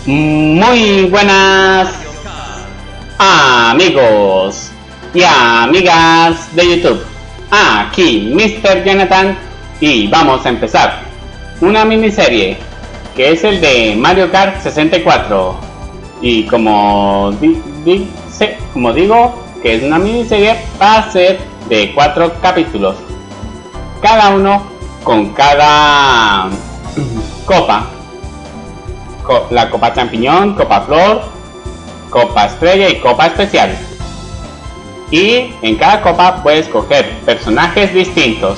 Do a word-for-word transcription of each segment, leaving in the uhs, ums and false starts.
Muy buenas amigos y amigas de YouTube. Aquí mister Jonathan y vamos a empezar una miniserie que es el de Mario Kart sesenta y cuatro. Y como, di, di, se, como digo que es una miniserie, va a ser de cuatro capítulos, cada uno con cada copa. La copa champiñón, copa flor, copa estrella y copa especial. Y en cada copa puedes escoger personajes distintos.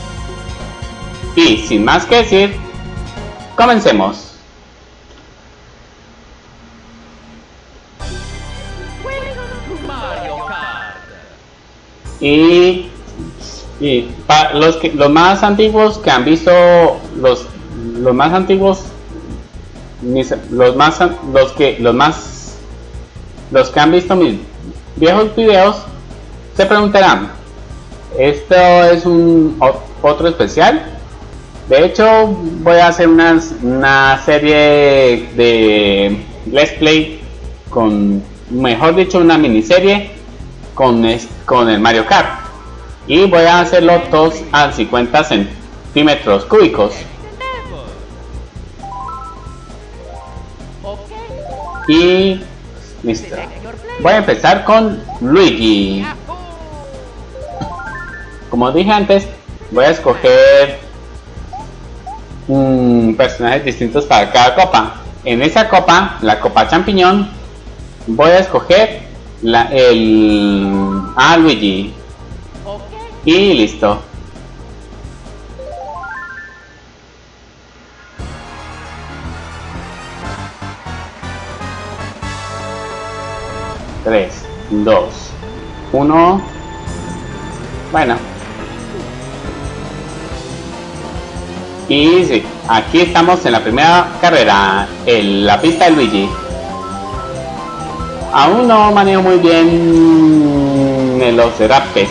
Y sin más que decir, comencemos. Y, y para los que los más antiguos que han visto los los más antiguos Mis, los más los que los más los que han visto mis viejos videos se preguntarán, ¿esto es un otro especial? De hecho voy a hacer una, una serie de let's play con, mejor dicho, una miniserie con, con el Mario Kart, y voy a hacerlo todos a cincuenta centímetros cúbicos. Y listo. Voy a empezar con Luigi. Como dije antes, voy a escoger um, personajes distintos para cada copa. En esa copa, la copa champiñón, voy a escoger la, el a Luigi. Y listo. tres, dos, uno. Bueno. Y sí, aquí estamos en la primera carrera, en la pista de Luigi. Aún no manejo muy bien en los derrapes.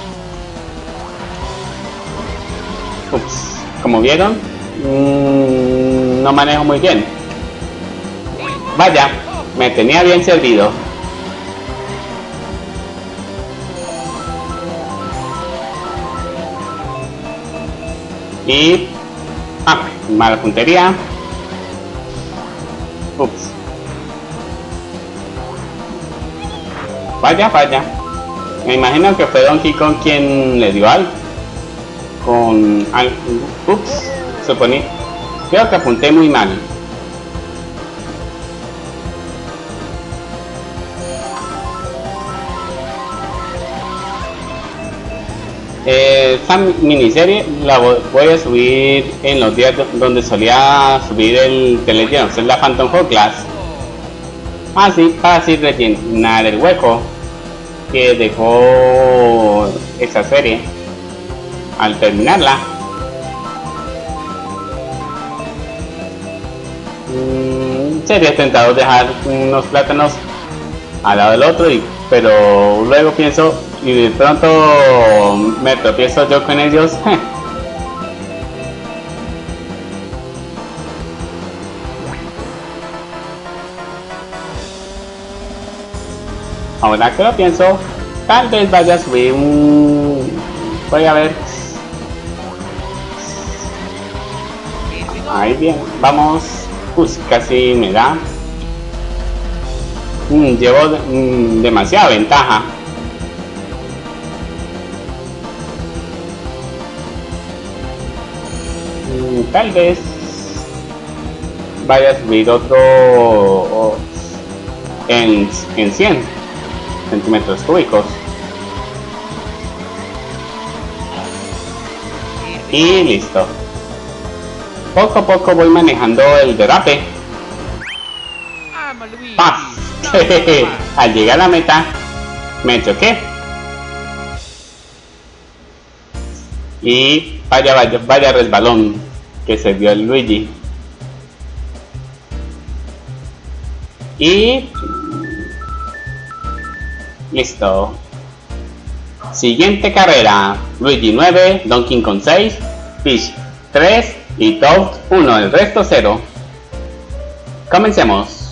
Ups, como vieron, mmm, no manejo muy bien. Vaya, me tenía bien servido. Y ah, mala puntería. Ups. Vaya, vaya. Me imagino que fue Donkey Kong quien le dio algo. Con al, ups, suponí. Creo que apunté muy mal. Eh, esta miniserie la voy a subir en los días donde solía subir el The Legend of Zelda Phantom Hourglass, así para así rellenar el hueco que dejó esa serie al terminarla. Mm, sería tentador dejar unos plátanos al lado del otro, y, pero luego pienso, y de pronto me tropiezo yo con ellos. Ahora que lo pienso, tal vez vaya a subir un... voy a ver. Ahí bien, vamos. Pues casi me da. Mm, llevo mm, demasiada ventaja. Tal vez vaya a subir otro o, en, en cien centímetros cúbicos. Y listo. Poco a poco voy manejando el derrape. ¡Paf! Al llegar a la meta me choqué. Y vaya, vaya, vaya resbalón que se dio el Luigi. Y listo. Siguiente carrera: Luigi nueve, Donkey Kong seis, Peach tres y Toad uno, el resto cero. Comencemos.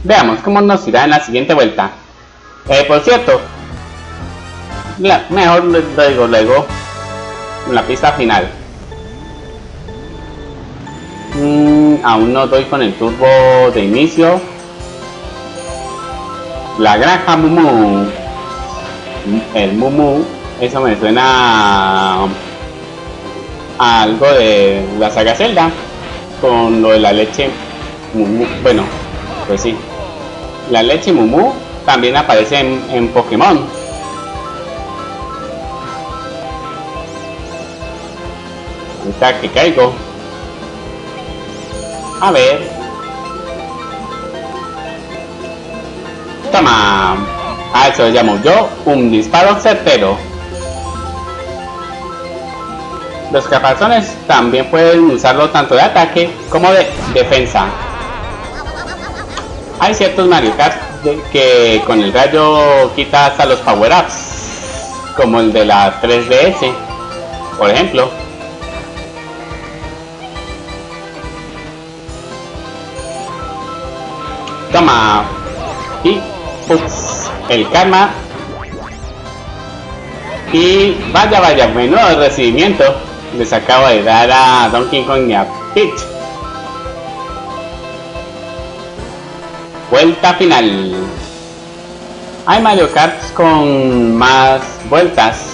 Veamos cómo nos irá en la siguiente vuelta. Eh, por cierto, la, mejor lo digo luego en la pista final. Mm, aún no doy con el turbo de inicio. La granja Mumu. El Mumu, eso me suena a algo de la saga Zelda, con lo de la leche Mumu. Bueno, pues sí, la leche Mumu también aparece en, en Pokémon. Ahorita que caigo, a ver, toma. A eso llamo yo un disparo certero. Los capazones también pueden usarlo tanto de ataque como de defensa. Hay ciertos Mario Kart que con el rayo quita hasta los power-ups, como el de la tres D S, por ejemplo. Toma. Y ups, el karma. Y vaya vaya, menudo recibimiento les acabo de dar a Donkey Kong y a Peach. Vuelta final. Hay Mario Kart con más vueltas,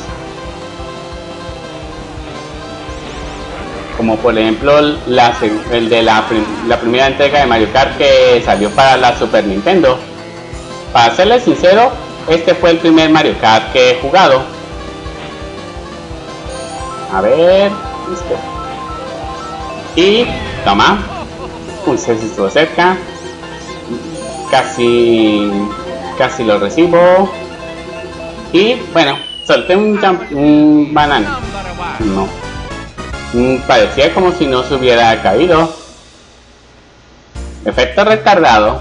como por ejemplo la, el de la, la primera entrega de Mario Kart que salió para la Super Nintendo. Para serles sincero, este fue el primer Mario Kart que he jugado. A ver, listo. Y toma. Uy, se estuvo cerca. Casi, casi lo recibo. Y bueno, solté un, jump, un banano. No. Parecía como si no se hubiera caído. Efecto retardado.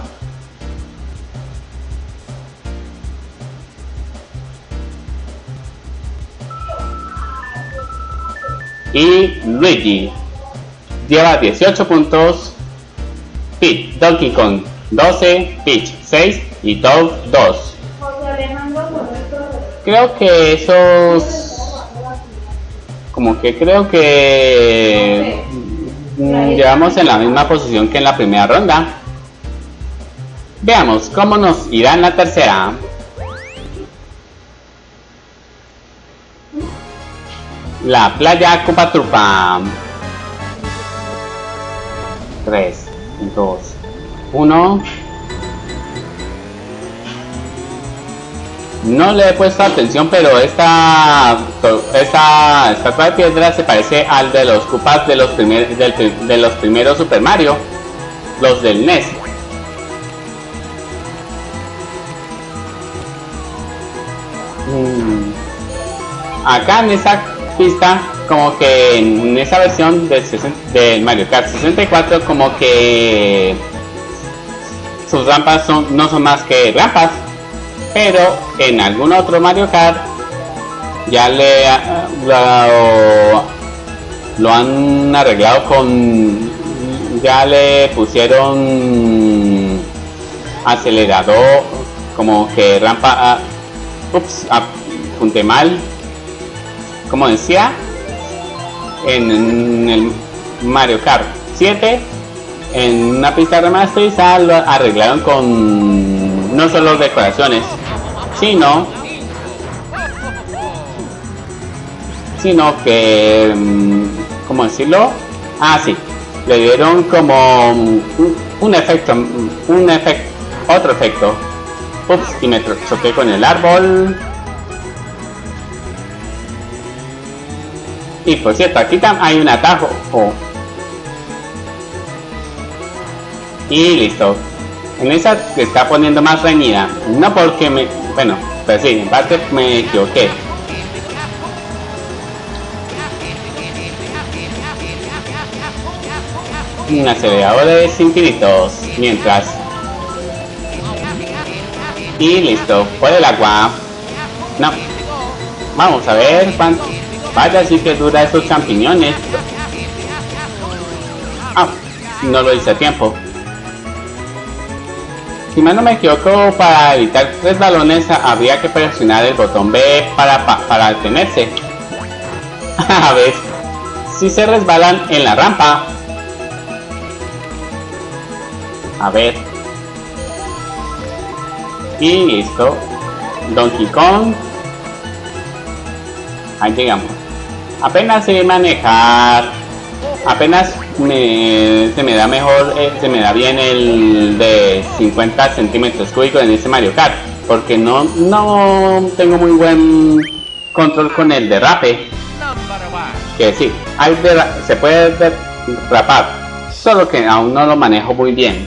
Y Luigi lleva dieciocho puntos, Pete, Donkey Kong doce, Peach seis y Toad dos. Creo que esos... como que creo que llevamos en la misma posición que en la primera ronda. Veamos cómo nos irá en la tercera. La playa Cupatrupa. tres, dos, uno. No le he puesto atención, pero esta esta estatua de piedra se parece al de los Koopas de los primeros del, de los primeros Super Mario, los del N E S. Mm. Acá en esa pista, como que en esa versión del, del Mario Kart sesenta y cuatro, como que sus rampas son, no son más que rampas, pero en algún otro Mario Kart ya le lo, lo han arreglado con, ya le pusieron acelerador, como que rampa, uh, ups, apunté mal. Como decía, en, en el Mario Kart siete, en una pista remasterizada, lo arreglaron con no solo decoraciones, sino sino que, ¿cómo decirlo? Ah, sí, le dieron como un, un efecto, un efecto, otro efecto. Ups, y me choqué con el árbol. Y por cierto, aquí hay un atajo. Oh. Y listo. En esa se está poniendo más reñida. No porque me... Bueno, pues sí, en parte me equivoqué. Un aceleradores infinitos. Mientras... Y listo. Por el agua. No. Vamos a ver cuánto... Vaya, sí que dura esos champiñones. Ah, no lo hice a tiempo. Si mal no me equivoco, para evitar tres balones habría que presionar el botón B para, para, para detenerse. A ver si se resbalan en la rampa. A ver. Y listo. Donkey Kong. Ahí llegamos. Apenas sé manejar. Apenas me, se me da mejor, eh, se me da bien el de cincuenta centímetros cúbicos en este Mario Kart. Porque no, no tengo muy buen control con el derrape. Que sí, hay se puede derrapar. Solo que aún no lo manejo muy bien.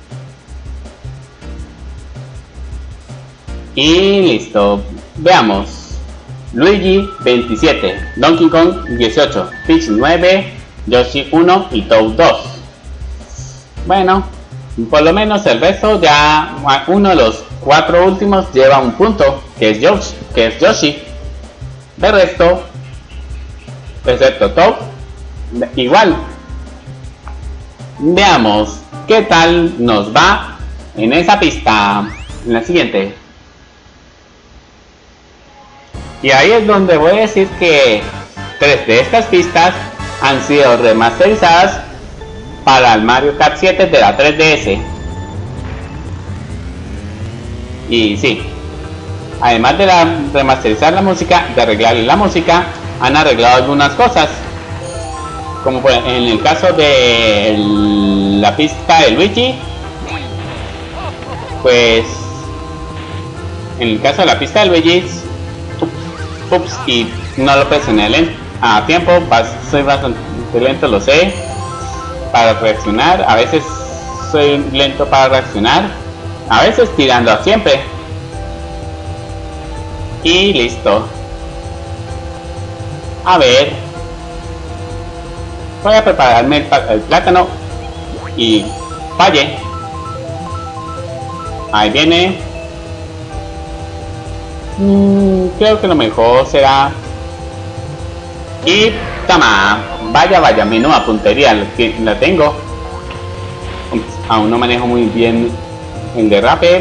Y listo. Veamos. Luigi veintisiete, Donkey Kong dieciocho, Peach nueve, Yoshi uno y Toad dos. Bueno, por lo menos el resto ya uno de los cuatro últimos lleva un punto, que es Yoshi, que es Yoshi. De resto, excepto Toad, igual. Veamos qué tal nos va en esa pista. En la siguiente. Y ahí es donde voy a decir que tres de estas pistas han sido remasterizadas para el Mario Kart siete de la tres D S. Y sí, además de la, remasterizar la música, de arreglar la música, han arreglado algunas cosas. Como en el caso de el, la pista de Luigi, pues en el caso de la pista de Luigi, ups, y no lo presioné a tiempo, soy bastante lento, lo sé, para reaccionar. A veces soy lento para reaccionar, a veces tirando siempre. Y listo. A ver, voy a prepararme el, el plátano y falle. Ahí viene. Mm, creo que lo mejor será. Y tama. Vaya, vaya, menuda puntería que la tengo. Aún no manejo muy bien el derrape.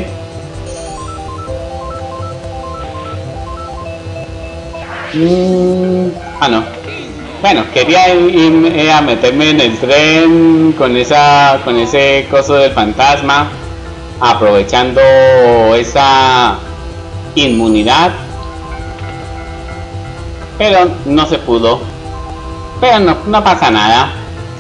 Mm, ah, no. Bueno, quería ir a meterme en el tren con esa, con ese coso del fantasma, aprovechando esa inmunidad, pero no se pudo. Pero no, no pasa nada.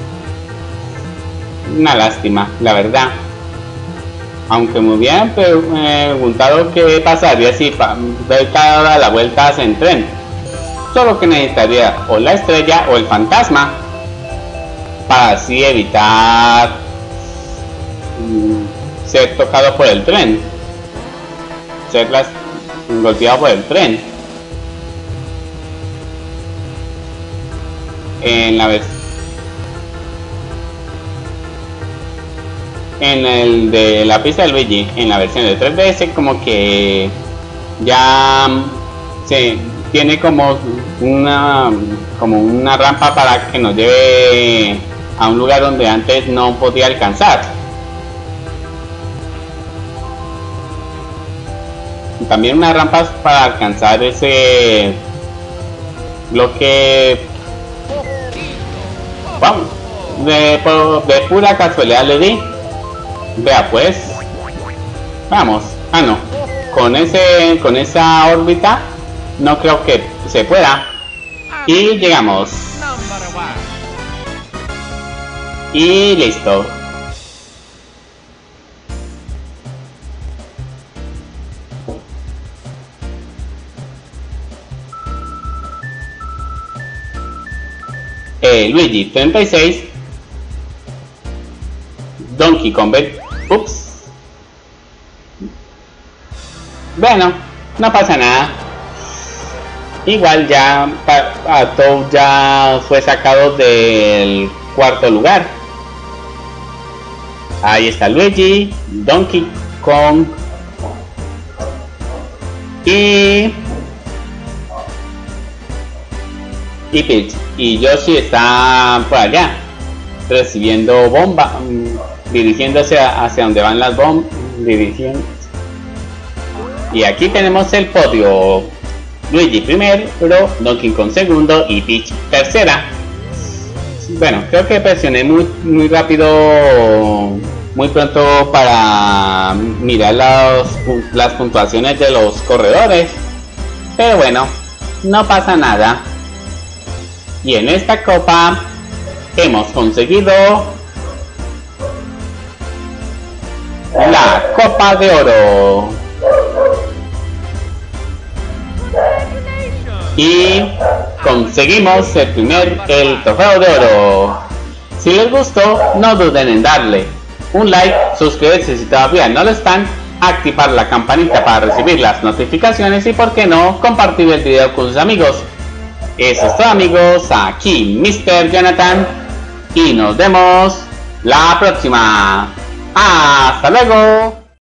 Una lástima, la verdad. Aunque me hubieran preguntado qué pasaría si doy cada hora la vuelta en tren. Solo que necesitaría o la estrella o el fantasma para así evitar mm, ser tocado por el tren, ser las golpeado por el tren. En la vez en el de la pista de Luigi, en la versión de tres D S, como que ya se tiene como una como una rampa para que nos lleve a un lugar donde antes no podía alcanzar. Y también unas rampas para alcanzar ese bloque. Vamos, de, de pura casualidad le di. Vea pues, vamos. Ah, no, con ese con esa órbita no creo que se pueda. Y llegamos. Y listo. Eh, Luigi treinta y seis, Donkey Kong, ups. Bueno, no pasa nada. Igual ya a Toad ya fue sacado del cuarto lugar. Ahí está Luigi, Donkey Kong y y Peach. Y Yoshi está por allá recibiendo bomba, dirigiéndose hacia donde van las bombas, dirigiendo. Y aquí tenemos el podio. Luigi primero, Donkey Kong segundo y Peach tercera. Bueno, creo que presioné muy, muy rápido, muy pronto para mirar las, las puntuaciones de los corredores. Pero bueno, no pasa nada. Y en esta copa hemos conseguido la Copa de Oro. Y conseguimos el primer, el trofeo de oro. Si les gustó, no duden en darle un like, suscribirse si todavía no lo están, activar la campanita para recibir las notificaciones y por qué no, compartir el video con sus amigos. Eso es todo, amigos, aquí mister Jonathan y nos vemos la próxima. ¡Hasta luego!